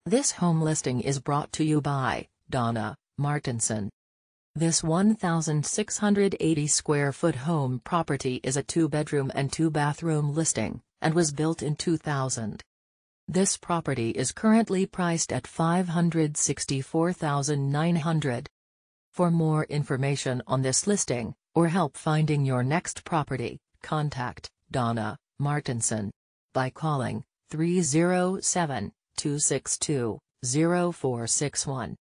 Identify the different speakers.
Speaker 1: This home listing is brought to you by Donna Martensen. This 1,680 square foot home property is a 2-bedroom and 2-bathroom listing, and was built in 2000. This property is currently priced at $564,900. For more information on this listing, or help finding your next property, contact Donna Martensen by calling 307-262-0461.